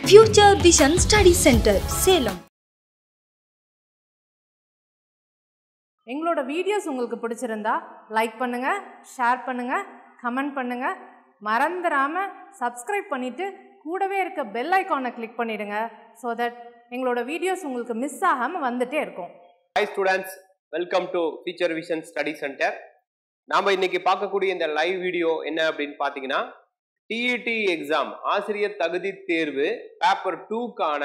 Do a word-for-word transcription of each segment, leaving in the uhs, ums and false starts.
Future Vision Study Center, Salem. எங்களோட videos உங்களுக்கு பிடிச்சிருந்தா லைக் பண்ணுங்க, ஷேர் பண்ணுங்க, கமெண்ட் பண்ணுங்க. மறந்துடாம சப்ஸ்கிரைப் பண்ணிட்டு கூடவே இருக்க பெல் ஐகானை கிளிக் பண்ணிடுங்க. so that எங்களோட வீடியோஸ் உங்களுக்கு மிஸ் ஆகாம வந்துட்டே இருக்கும். Hi students, welcome to Future Vision Study Center. நாம இன்னைக்கு பார்க்கக்கூடிய இந்த லைவ் வீடியோ என்ன அப்படின்னு பார்த்தீங்கன்னா, T E T எக்ஸாம் ஆசிரியர் தகுதி தேர்வு பேப்பர் டூக்கான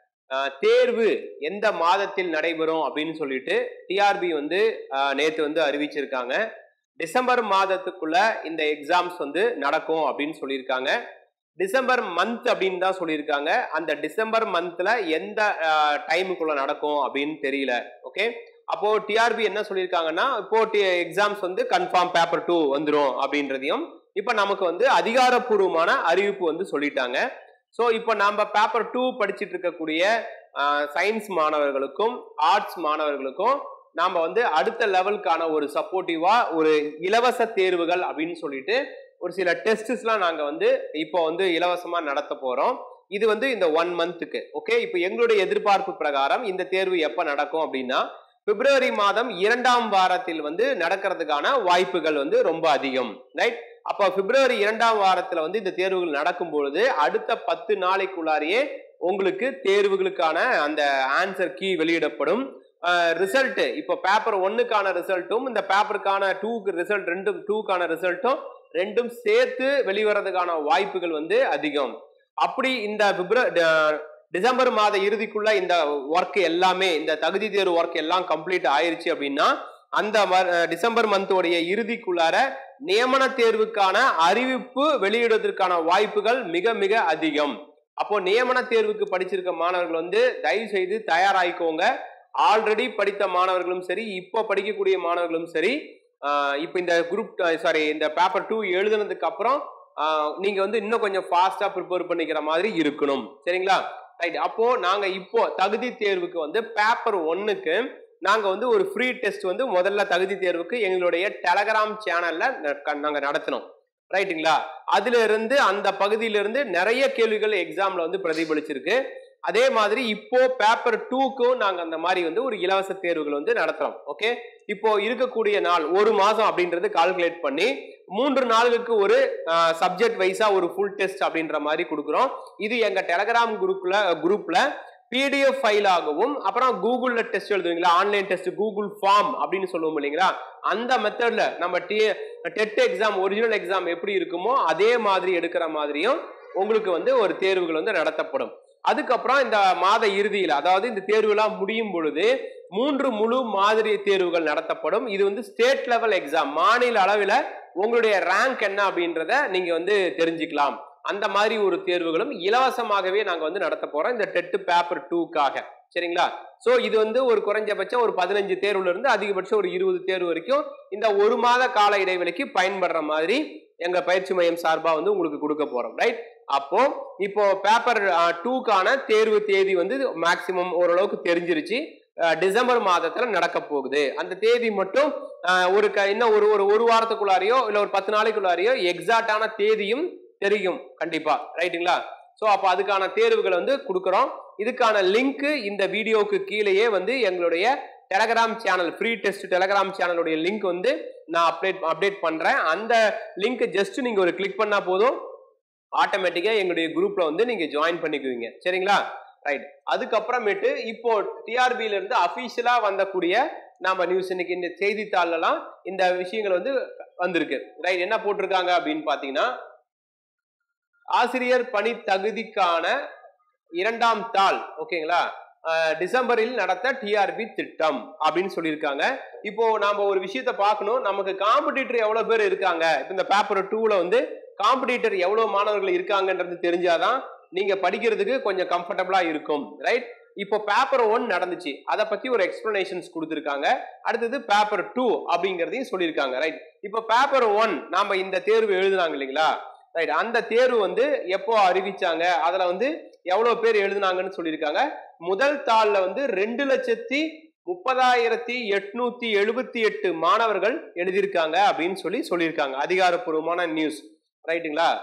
தேர்வு எந்த மாதத்தில் நடைபெறும் அப்படின்னு சொல்லிட்டு டிஆர்பி வந்து நேற்று வந்து அறிவிச்சிருக்காங்க. டிசம்பர் மாதத்துக்குள்ள இந்த எக்ஸாம்ஸ் வந்து நடக்கும் அப்படின்னு சொல்லியிருக்காங்க. டிசம்பர் மந்த் அப்படின்னு தான் சொல்லியிருக்காங்க. அந்த டிசம்பர் மந்த்ல எந்த டைமுக்குள்ள நடக்கும் அப்படின்னு தெரியல. ஓகே, அப்போ டிஆர்பி என்ன சொல்லியிருக்காங்கன்னா, இப்போ எக்ஸாம்ஸ் வந்து கன்ஃபார்ம் பேப்பர் டூ வந்துடும் அப்படின்றதையும் இப்ப நமக்கு வந்து அதிகாரப்பூர்வமான அறிவிப்பு வந்து சொல்லிட்டாங்க. ஸோ இப்போ நம்ம பேப்பர் டூ படிச்சுட்டு இருக்கக்கூடிய சயின்ஸ் மாணவர்களுக்கும் ஆர்ட்ஸ் மாணவர்களுக்கும் நாம வந்து அடுத்த லெவலுக்கான ஒரு சப்போர்ட்டிவா ஒரு இலவச தேர்வுகள் அப்படின்னு சொல்லிட்டு ஒரு சில டெஸ்ட்ஸ்லாம் நாங்க வந்து இப்போ வந்து இலவசமா நடத்த போறோம். இது வந்து இந்த ஒன் மந்த்துக்கு. ஓகே, இப்போ எங்களுடைய எதிர்பார்ப்பு பிரகாரம் இந்த தேர்வு எப்ப நடக்கும் அப்படின்னா, பிப்ரவரி மாதம் இரண்டாம் வாரத்தில் வந்து நடக்கிறதுக்கான வாய்ப்புகள் வந்து ரொம்ப அதிகம். ரைட், அப்ப பிப்ரவரி இரண்டாம் வாரத்துல வந்து இந்த தேர்வுகள் நடக்கும் பொழுது அடுத்த பத்து நாளைக்குள்ளாரியே உங்களுக்கு தேர்வுகளுக்கான அந்த ஆன்சர் கீ வெளியிடப்படும். ரிசல்ட் இப்போ பேப்பர் ஒன்னுக்கான ரிசல்ட்டும் இந்த பேப்பருக்கான டூக்கு ரிசல்ட் ரெண்டும் டூக்கான ரிசல்ட்டும் ரெண்டும் சேர்த்து வெளிவரதுக்கான வாய்ப்புகள் வந்து அதிகம். அப்படி இந்த பிப்ரவரி டிசம்பர் மாத இறுதிக்குள்ள இந்த ஒர்க் எல்லாமே இந்த தகுதி தேர்வு ஒர்க் எல்லாம் கம்ப்ளீட் ஆயிருச்சு அப்படின்னா அந்த டிசம்பர் மந்தோடைய இறுதிக்குள்ளார நியமன தேர்வுக்கான அறிவிப்பு வெளியிடுவதற்கான வாய்ப்புகள் மிக மிக அதிகம். அப்போ நியமன தேர்வுக்கு படிச்சிருக்க மாணவர்கள் வந்து தயவு செய்து தயாராகிக்கோங்க. ஆல்ரெடி படித்த மாணவர்களும் சரி, இப்போ படிக்கக்கூடிய மாணவர்களும் சரி, இப்போ இந்த குரூப் சாரி இந்த பேப்பர் டூ எழுதுனதுக்கு அப்புறம் நீங்க வந்து இன்னும் கொஞ்சம் ஃபாஸ்டா ப்ரிப்பேர் பண்ணிக்கிற மாதிரி இருக்கணும். சரிங்களா? ரைட், அப்போ நாங்க இப்போ தகுதி தேர்வுக்கு வந்து பேப்பர் ஒன்னுக்கு நாங்க வந்து ஒரு ஃப்ரீ டெஸ்ட் வந்து முதல்ல தகுதி தேர்வுக்கு எங்களுடைய டெலகிராம் சேனல்ல நாங்க நடத்தினோம். ரைட்டுங்களா? அதுல இருந்து அந்த பகுதியிலிருந்து நிறைய கேள்விகள் எக்ஸாம்ல வந்து பிரதிபலிச்சிருக்கு. அதே மாதிரி இப்போ பேப்பர் டூக்கும் நாங்க அந்த மாதிரி வந்து ஒரு இலவச தேர்வுகள் வந்து நடத்துறோம். ஓகே, இப்போ இருக்கக்கூடிய நாள் ஒரு மாசம் அப்படின்றது கால்குலேட் பண்ணி மூன்று நாளுக்கு ஒரு சப்ஜெக்ட் வைஸா ஒரு ஃபுல் டெஸ்ட் அப்படின்ற மாதிரி கொடுக்குறோம். இது எங்க டெலகிராம் குரூப்ல குரூப்ல பிடிஎஃப் ஃபைலாகவும் அப்புறம் கூகுள்ல டெஸ்ட் எழுதுவீங்களா, ஆன்லைன் டெஸ்ட் கூகுள் ஃபார்ம் அப்படின்னு சொல்லுவோம் இல்லைங்களா, அந்த மெத்தட்ல நம்ம டெட் எக்ஸாம் ஒரிஜினல் எக்ஸாம் எப்படி இருக்குமோ அதே மாதிரி எடுக்கிற மாதிரியும் உங்களுக்கு வந்து ஒரு தேர்வுகள் வந்து நடத்தப்படும். அதுக்கப்புறம் இந்த மாத இறுதியில் அதாவது இந்த தேர்வுலாம் முடியும் பொழுது மூன்று முழு மாதிரி தேர்வுகள் நடத்தப்படும். இது வந்து ஸ்டேட் லெவல் எக்ஸாம், மாநில அளவில் உங்களுடைய ரேங்க் என்ன அப்படின்றத நீங்க வந்து தெரிஞ்சுக்கலாம். அந்த மாதிரி ஒரு தேர்வுகளும் இலவசமாகவே நாங்க வந்து நடத்த போறோம் இந்த டெட் பேப்பர் டூக்காக. சரிங்களா? சோ இது வந்து ஒரு குறைஞ்சபட்சம் ஒரு பதினஞ்சு தேர்வுல இருந்து அதிகபட்சம் ஒரு இருபது தேர்வு வரைக்கும் இந்த ஒரு மாத கால இடைவெளிக்கு பயன்படுற மாதிரி எங்க பயிற்சி மையம் சார்பா வந்து உங்களுக்கு கொடுக்க போறோம். ரைட், அப்போ இப்போ பேப்பர் டூக்கான தேர்வு தேதி வந்து மேக்சிமம் ஓரளவுக்கு தெரிஞ்சிருச்சு. டிசம்பர் மாதத்துல நடக்க போகுது. அந்த தேதி மட்டும் ஒரு இன்னும் ஒரு ஒரு வாரத்துக்குள்ளாரையோ இல்ல ஒரு பத்து நாளைக்குள்ளாரையோ எக்ஸாக்டான தேதியும் தெரியும் கண்டிப்பா. ரைட்டுங்களா? சோ அப்ப அதுக்கான தேர்வுகளை வந்து கொடுக்கிறோம். இதுக்கான லிங்க் இந்த வீடியோக்கு கீழேயே வந்து எங்களுடைய Telegram channel free test Telegram சேனலுடைய லிங்க் வந்து நான் அப்டேட் அப்டேட் பண்றேன். அந்த லிங்க் ஜஸ்ட் நீங்க ஒரு கிளிக் பண்ணா போதும், ஆட்டோமேட்டிக்கா எங்களுடைய குரூப்ல வந்து நீங்க ஜாயின் பண்ணிக்குவீங்க. சரிங்களா? ரைட், அதுக்கப்புறமேட்டு இப்போ டிஆர்பியில இருந்து அபிஷியலா வந்தக்கூடிய நாம நியூஸ் இன்னைக்கு இந்த செய்தித்தாள்லாம் இந்த விஷயங்கள் வந்து வந்திருக்கு. ரைட், என்ன போட்டிருக்காங்க அப்படின்னு பாத்தீங்கன்னா, ஆசிரியர் பணி தகுதிக்கான இரண்டாம் தாள் ஓகேங்களா டிசம்பரில் நடத்த டிஆர்பி திட்டம் அப்படின்னு சொல்லியிருக்காங்க. இப்போ நாம ஒரு விஷயத்த பார்க்கணும், நமக்கு காம்படிட்டர் எவ்வளவு பேர் இருக்காங்க, இந்த பேப்பர் டூல வந்து காம்படிட்டர் எவ்வளவு மாணவர்கள் இருக்காங்கன்றது தெரிஞ்சாதான் நீங்க படிக்கிறதுக்கு கொஞ்சம் கம்ஃபர்டபுளா இருக்கும். ரைட், இப்போ பேப்பர் ஒன் நடந்துச்சு, அதை பத்தி ஒரு எக்ஸ்பிளனேஷன்ஸ் கொடுத்துருக்காங்க. அடுத்தது பேப்பர் டூ அப்படிங்கிறதையும் சொல்லியிருக்காங்க. ரைட், இப்போ பேப்பர் ஒன் நாம இந்த தேர்வு எழுதுனாங்க இல்லைங்களா, ரைட், அந்த தேர்வு வந்து எப்போ அறிவிச்சாங்க, அதுல வந்து எவ்வளவு பேர் எழுதுனாங்கன்னு சொல்லியிருக்காங்க. முதல் தாள்ல வந்து ரெண்டு லட்சத்தி முப்பதாயிரத்தி எட்நூத்தி எழுபத்தி எட்டு மாணவர்கள் எழுதியிருக்காங்க அப்படின்னு சொல்லி சொல்லியிருக்காங்க. அதிகாரப்பூர்வமான நியூஸ். ரைட்டுங்களா?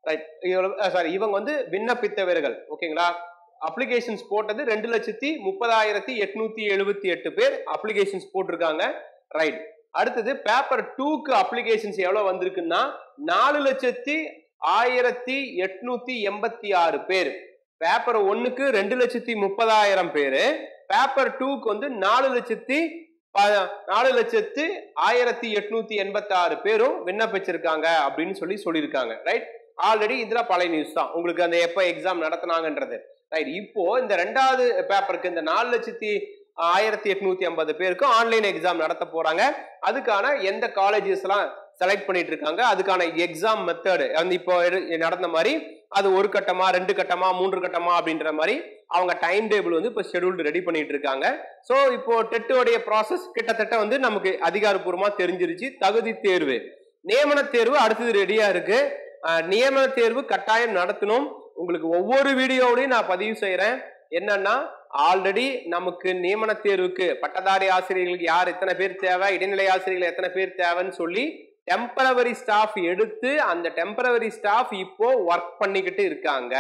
ரைட். சாரி, இவங்க வந்து விண்ணப்பித்தவர்கள். ஓகேங்களா? அப்ளிகேஷன்ஸ் போட்டது ரெண்டு லட்சத்தி முப்பதாயிரத்தி எட்நூத்தி எழுபத்தி எட்டு பேர் அப்ளிகேஷன்ஸ் போட்டிருக்காங்க. ரைட். அடுத்தது பேப்பர் டூக்கு அப்ளிகேஷன்ஸ் எவ்வளவு வந்திருக்குன்னா நாலு லட்சத்தி ஆயிரத்தி எட்நூத்தி எண்பத்தி ஆறு பேர். பேப்பர் ஒன்னுக்கு ரெண்டு லட்சத்தி முப்பதாயிரம் பேரு, பேப்பர் டூக்கு வந்து நாலு லட்சத்தி நாலு லட்சத்து ஆயிரத்தி எட்நூத்தி எண்பத்தி ஆறு பேரும் விண்ணப்பிச்சிருக்காங்க அப்படின்னு சொல்லி சொல்லியிருக்காங்க. ரைட். ஆல்ரெடி இதுல பழைய நியூஸ் தான் உங்களுக்கு அந்த எப்ப எக்ஸாம் நடத்தினாங்கன்றது. ரைட். இப்போ இந்த ரெண்டாவது பேப்பருக்கு இந்த நாலு லட்சத்தி ஆயிரத்தி எட்நூத்தி ஐம்பது பேருக்கு ஆன்லைன் எக்ஸாம் நடத்த போறாங்க. அதுக்கான எந்த காலேஜஸ் எல்லாம் செலக்ட் பண்ணிட்டு இருக்காங்க, அதுக்கான எக்ஸாம் மெத்தடு வந்து இப்போ நடந்த மாதிரி அது ஒரு கட்டமா ரெண்டு கட்டமா மூன்று கட்டமா அப்படின்ற மாதிரி அவங்க டைம் டேபிள் வந்து இப்போ ஷெட்யூல்டு ரெடி பண்ணிட்டு இருக்காங்க. ஸோ இப்போ டெட்டோடைய ப்ராசஸ் கிட்டத்தட்ட வந்து நமக்கு அதிகாரப்பூர்வமா தெரிஞ்சிருச்சு. தகுதி தேர்வு, நியமன தேர்வு அடுத்தது ரெடியா இருக்கு. நியமன தேர்வு கட்டாயம் நடத்தணும். உங்களுக்கு ஒவ்வொரு வீடியோவிலையும் நான் பதிவு செய்யறேன். என்னன்னா ஆல்ரெடி நமக்கு நியமன தேர்வுக்கு பட்டதாரி ஆசிரியர்களுக்கு யார் எத்தனை பேர் தேவை, இடைநிலை ஆசிரியர்கள் எத்தனை பேர் தேவைன்னு சொல்லி டெம்பரவரி ஸ்டாஃப் எடுத்து அந்த டெம்பரவரி ஸ்டாஃப் இப்போ ஒர்க் பண்ணிக்கிட்டு இருக்காங்க.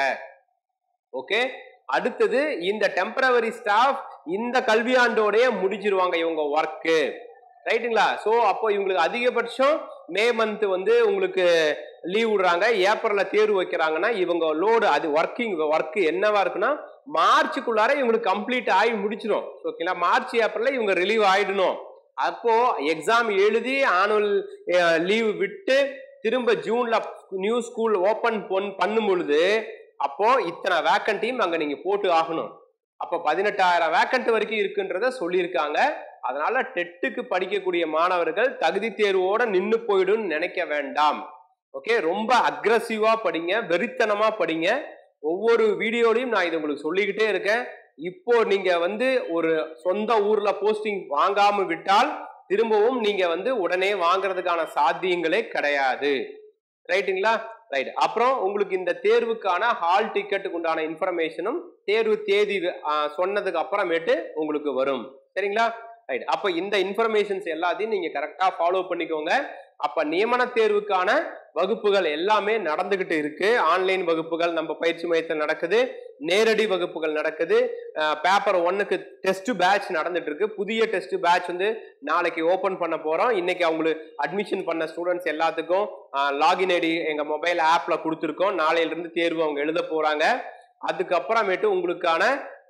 ஓகே. அடுத்தது இந்த டெம்பரவரி ஸ்டாஃப் இந்த கல்வியாண்டோடைய முடிச்சிருவாங்க இவங்க ஒர்க்கு. ரைட்டுங்களா? ஸோ அப்போ இவங்களுக்கு அதிகபட்சம் மே மந்த் வந்து உங்களுக்கு லீவ் விடுறாங்க, ஏப்ரல்ல தேர்வு வைக்கிறாங்கன்னா இவங்க லோடு அது ஒர்க்கிங் ஒர்க் என்னவா இருக்குன்னா மார்ச்சுக்குள்ளார இவங்களுக்கு கம்ப்ளீட் ஆகி முடிச்சிடும். ஓகேங்களா? மார்ச் ஏப்ரல்ல இவங்க ரிலீவ் ஆயிடணும். அப்போ எக்ஸாம் எழுதி ஆனுவல் லீவ் விட்டு திரும்ப ஜூன்ல நியூ ஸ்கூல் ஓபன் பண்ணும் பொழுது அப்போ இத்தனை வேக்கன்ட்டையும் அங்க நீங்க போட்டு ஆகணும். அப்ப பதினெட்டாயிரம் வேக்கன்ட் வரைக்கும் இருக்குன்றத சொல்லியிருக்காங்க. அதனால டெட்டுக்கு படிக்கக்கூடிய மாணவர்கள் தகுதி தேர்வோட நின்று போயிடும் நினைக்க வேண்டாம். ஓகே. ரொம்ப அக்ரஸிவா படிங்க, வெறித்தனமா படிங்க. ஒவ்வொரு வீடியோலையும் நான் இதை உங்களுக்கு சொல்லிக்கிட்டே இருக்கேன். இப்போ நீங்க வந்து ஒரு சொந்த ஊர்ல போஸ்டிங் வாங்காம விட்டால் திரும்பவும் நீங்க வந்து உடனே வாங்குறதுக்கான சாத்தியங்களே கிடையாது. ரைட்டுங்களா? ரைட். அப்புறம் உங்களுக்கு இந்த தேர்வுக்கான ஹால் டிக்கெட்டுக்கு உண்டான இன்ஃபர்மேஷனும் தேர்வு தேதி சொன்னதுக்கு அப்புறமேட்டு உங்களுக்கு வரும். சரிங்களா? ரைட். அப்ப இந்த இன்ஃபர்மேஷன்ஸ் எல்லாத்தையும் நீங்க கரெக்டா ஃபாலோ பண்ணிக்கோங்க. அப்ப நியமன தேர்வுக்கான வகுப்புகள் எல்லாமே நடந்துகிட்டு இருக்கு. ஆன்லைன் வகுப்புகள் நம்ம பயிற்சி மையத்தில் நடக்குது, நேரடி வகுப்புகள் நடக்குது. பேப்பர் ஒன்னுக்கு டெஸ்ட் பேட்ச் நடந்துட்டு இருக்கு. புதிய டெஸ்ட் பேட்ச் வந்து நாளைக்கு ஓபன் பண்ண போறோம். இன்னைக்கு அவங்களுக்கு அட்மிஷன் பண்ண ஸ்டூடெண்ட்ஸ் எல்லாத்துக்கும் லாகின் ஐடி எங்க மொபைல் ஆப்ல கொடுத்துருக்கோம். நாளையில இருந்து தேர்வு அவங்க எழுத போறாங்க. அதுக்கப்புறமேட்டு உங்களுக்கான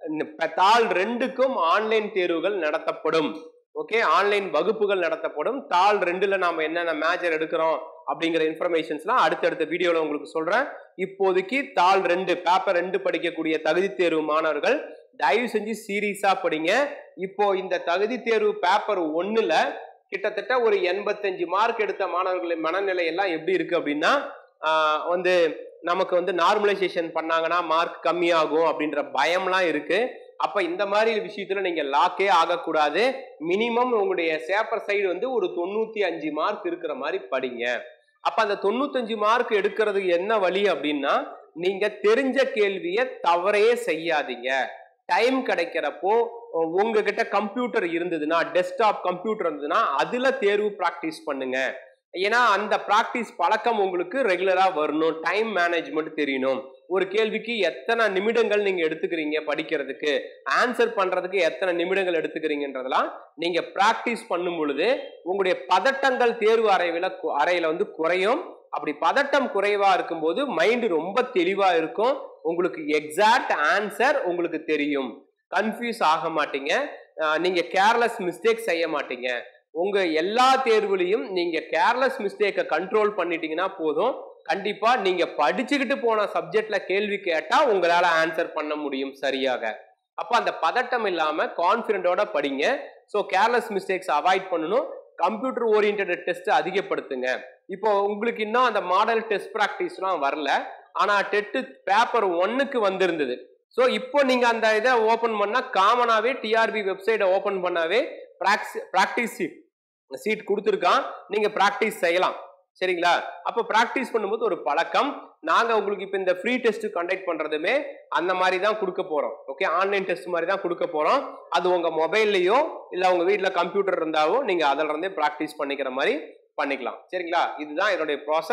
தாள் ரெண்டுக்கும் ஆன்லைன் தேர்வுகள் நடத்தப்படும். ஓகே. ஆன்லைன் வகுப்புகள் நடத்தப்படும். தாள் ரெண்டுல நாம என்னென்ன மேஜர் எடுக்கிறோம் அப்படிங்கிற இன்ஃபர்மேஷன்ஸ்லாம் அடுத்தடுத்த வீடியோல உங்களுக்கு சொல்றேன். இப்போதைக்கு தாள் ரெண்டு பேப்பர் ரெண்டு படிக்கக்கூடிய தகுதி தேர்வு மாணவர்கள் தயவு செஞ்சு சீரியஸா படிங்க. இப்போ இந்த தகுதி தேர்வு பேப்பர் ஒன்னுல கிட்டத்தட்ட ஒரு எண்பத்தஞ்சு மார்க் எடுத்த மாணவர்களின் மனநிலை எல்லாம் எப்படி இருக்கு அப்படின்னா வந்து நமக்கு வந்து நார்மலைசேஷன் பண்ணாங்கன்னா மார்க் கம்மியாகும் அப்படின்ற பயம்லாம் இருக்கு. அப்ப இந்த மாதிரி விஷயத்துல நீங்க லாக்கே ஆகக்கூடாது. மினிமம் உங்களுடைய சேப்பர் சைடு வந்து ஒரு தொண்ணூத்தி அஞ்சு மார்க் இருக்கிற மாதிரி படிங்க. அப்ப அந்த தொண்ணூத்தஞ்சு மார்க் எடுக்கிறதுக்கு என்ன வழி அப்படின்னா நீங்க தெரிஞ்ச கேள்வியை தவறே செய்யாதீங்க. டைம் கிடைக்கிறப்போ உங்ககிட்ட கம்ப்யூட்டர் இருந்ததுன்னா, டெஸ்க்டாப் கம்ப்யூட்டர் இருந்ததுன்னா அதுல தேர்வு பிராக்டிஸ் பண்ணுங்க. ஏன்னா அந்த பிராக்டிஸ் பழக்கம் உங்களுக்கு ரெகுலரா வரணும். டைம் மேனேஜ்மெண்ட் தெரியணும். ஒரு கேள்விக்கு எத்தனை நிமிடங்கள் நீங்க எடுத்துக்கிறீங்க படிக்கிறதுக்கு, ஆன்சர் பண்றதுக்கு எத்தனை நிமிடங்கள் எடுத்துக்கிறீங்கன்றதெல்லாம் நீங்க பிராக்டிஸ் பண்ணும் பொழுது உங்களுடைய பதட்டங்கள் தேர்வு அறையில அறையில வந்து குறையும். அப்படி பதட்டம் குறைவா இருக்கும்போது மைண்ட் ரொம்ப தெளிவா இருக்கும். உங்களுக்கு எக்ஸாக்ட் ஆன்சர் உங்களுக்கு தெரியும். கன்ஃபியூஸ் ஆக மாட்டீங்க. நீங்க கேர்லெஸ் மிஸ்டேக் செய்ய மாட்டீங்க. உங்க எல்லா தேர்வுலையும் நீங்க கேர்லெஸ் மிஸ்டேக்கை கண்ட்ரோல் பண்ணிட்டீங்கன்னா போதும். கண்டிப்பா நீங்க படிச்சுக்கிட்டு போன சப்ஜெக்ட்ல கேள்வி கேட்டா உங்களால ஆன்சர் பண்ண முடியும் சரியாக. அப்ப அந்த பதட்டம் இல்லாம கான்பிடண்டோட படிங்க. ஸோ கேர்லெஸ் மிஸ்டேக்ஸ் அவாய்ட் பண்ணணும். கம்ப்யூட்டர் ஓரியன்டட் டெஸ்ட் அதிகப்படுத்துங்க. இப்போ உங்களுக்கு இன்னும் அந்த மாடல் டெஸ்ட் பிராக்டிஸ்லாம் வரல, ஆனா டெட் பேப்பர் ஒன்னுக்கு வந்திருந்தது. ஸோ இப்போ நீங்க அந்த இதை ஓபன் பண்ணா காமனாவே டிஆர்பி வெப்சைட்டை ஓபன் பண்ணாவே பிராக்டிஸ் சீட் சீட் கொடுத்துருக்கான். நீங்க பிராக்டிஸ் செய்யலாம். சரிங்களா? அப்ப பிராக்டிஸ் பண்ணும்போது ஒரு பழக்கம். நாங்க உங்களுக்கு இப்ப இந்த ஃப்ரீ டெஸ்ட் கண்டக்ட் பண்றதுமே அந்த மாதிரி தான் கொடுக்க போறோம். ஓகே. ஆன்லைன் டெஸ்ட் மாதிரி தான் கொடுக்க போறோம். அது உங்க மொபைல்லையோ இல்ல உங்க வீட்டுல கம்ப்யூட்டர் இருந்தாவோ நீங்க அதுல இருந்தே பிராக்டிஸ் பண்ணிக்கிற மாதிரி பண்ணிக்கலாம். சரிங்களா? இதுதான் என்னுடைய ப்ராசஸ்.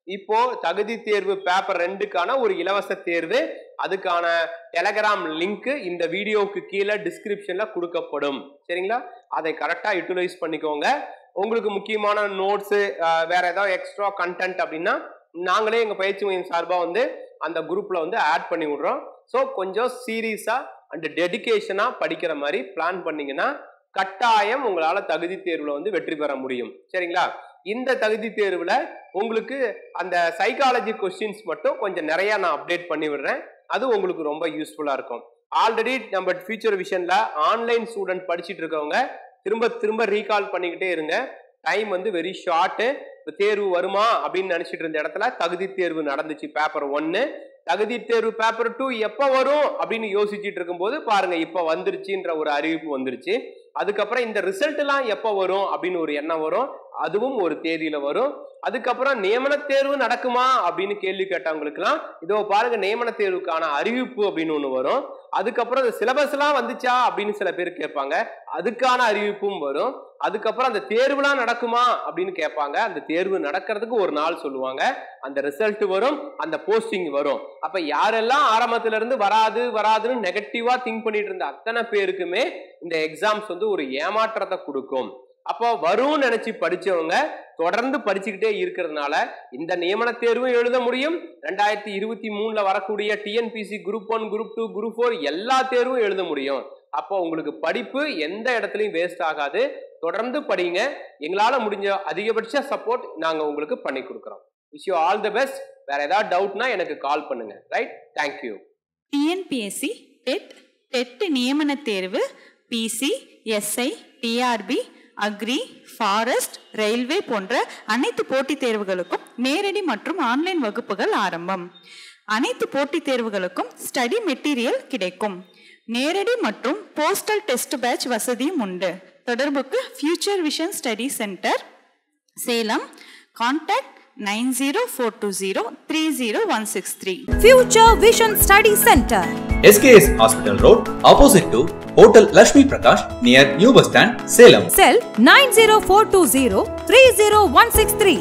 இப்போ தகுதி தேர்வு பேப்பர் ரெண்டுக்கான ஒரு இலவச தேர்வு, அதுக்கான டெலகிராம் லிங்க் இந்த வீடியோவுக்கு கீழே டிஸ்கிரிப்ஷன்ல கொடுக்கப்படும். சரிங்களா? அதை கரெக்டா யூட்டிலைஸ் பண்ணிக்கோங்க. உங்களுக்கு முக்கியமான நோட்ஸ், வேற ஏதாவது எக்ஸ்ட்ரா கண்டென்ட் அப்படின்னா நாங்களே எங்க பயிற்சி மையம் சார்பா வந்து அந்த குரூப்ல வந்து ஆட் பண்ணி விடுறோம். ஸோ கொஞ்சம் சீரியஸா அண்ட் டெடிகேஷனா படிக்கிற மாதிரி பிளான் பண்ணீங்கன்னா கட்டாயம் உங்களால தகுதி தேர்வுல வந்து வெற்றி பெற முடியும். சரிங்களா? இந்த தகுதி தேர்வுல உங்களுக்கு அந்த சைக்காலஜி கொஸ்டின்ஸ் மட்டும் கொஞ்சம் நிறைய நான் அப்டேட் பண்ணி விடுறேன். அது உங்களுக்கு ரொம்ப யூஸ்ஃபுல்லா இருக்கும். ஆல்ரெடி நம்ம ஃபியூச்சர் விஷன்ல ஆன்லைன் ஸ்டூடெண்ட் படிச்சுட்டு இருக்கவங்க திரும்ப திரும்ப ரீகால் பண்ணிக்கிட்டே இருங்க. டைம் வந்து வெரி ஷார்ட். தேர்வு வருமா அப்படின்னு நினைச்சிட்டு இருந்த இடத்துல தகுதி தேர்வு நடந்துச்சு பேப்பர் ஒன்னு. தகுதி தேர்வு பேப்பர் டூ எப்ப வரும் அப்படின்னு யோசிச்சுட்டு இருக்கும் போது பாருங்க இப்ப வந்துருச்சுன்ற ஒரு அறிவிப்பு வந்துருச்சு. அதுக்கப்புறம் இந்த ரிசல்ட் எல்லாம் எப்ப வரும் அப்படின்னு ஒரு எண்ணம் வரும், அதுவும் ஒரு தேதியில வரும். அதுக்கப்புறம் நியமன தேர்வு நடக்குமா அப்படின்னு கேள்வி கேட்டவங்களுக்கு எல்லாம் இதோ பாருங்க நியமன தேர்வுக்கான அறிவிப்பு அப்படின்னு ஒண்ணு வரும். அதுக்கப்புறம் இந்த சிலபஸ் எல்லாம் வந்துச்சா அப்படின்னு சில பேர் கேட்பாங்க, அதுக்கான அறிவிப்பும் வரும். அதுக்கப்புறம் அந்த தேர்வுலாம் நடக்குமா அப்படின்னு கேட்பாங்க, அந்த தேர்வு நடக்கிறதுக்கு ஒரு நாள் சொல்லுவாங்க, அந்த ரிசல்ட் வரும், அந்த போஸ்டிங் வரும். அப்ப யாரெல்லாம் ஆரம்பத்துல இருந்து வராது வராதுன்னு நெகட்டிவா திங்க் பண்ணிட்டு இருந்த அத்தனை பேருக்குமே இந்த எக்ஸாம்ஸ் வந்து ஒரு ஏமாற்றத்தை கொடுக்கும். அப்போ வரும்னு நினைச்சு படிச்சவங்க தொடர்ந்து படிச்சுக்கிட்டே இருக்கிறதுனால இந்த நியமன தேர்வும் எழுத முடியும். ரெண்டாயிரத்தி இருபத்தி மூணுல வரக்கூடிய TNPSC group one group two group four எல்லா தேர்வும் எழுத முடியும். அப்போ உங்களுக்கு படிப்பு எந்த இடத்துலயும் வேஸ்ட் ஆகாது. தொடர்ந்து படிங்க. எங்களால முடிஞ்ச அதிகபட்ச சப்போர்ட் நாங்க உங்களுக்கு பண்ணி கொடுக்குறோம். Wish you all the best. வேற ஏதாவது டவுட்னா எனக்கு கால் பண்ணுங்க. Right? Thank you. TNPSC TET TET நியமன தேர்வு, PC, SI, TRB, agri, forest, railway போன்ற அனைத்து போட்டித் தேர்வுகளுக்கும் நேரடி மற்றும் ஆன்லைன் வகுப்புகள் ஆரம்பம். அனைத்து போட்டித் தேர்வுகளுக்கும் ஸ்டடி மெட்டீரியல் கிடைக்கும். நேரடி மற்றும் போஸ்டல் டெஸ்ட் பேட்ச் வசதியும் உண்டு. தொடர்புக்கு future vision study centre, Salem. Contact nine zero four two zero three zero one six three. Future Vision Study Center, S K S Hospital Road, opposite to Hotel Lakshmi Prakash, near New Bus Stand, Salem. Cell nine zero four two zero three zero one six three.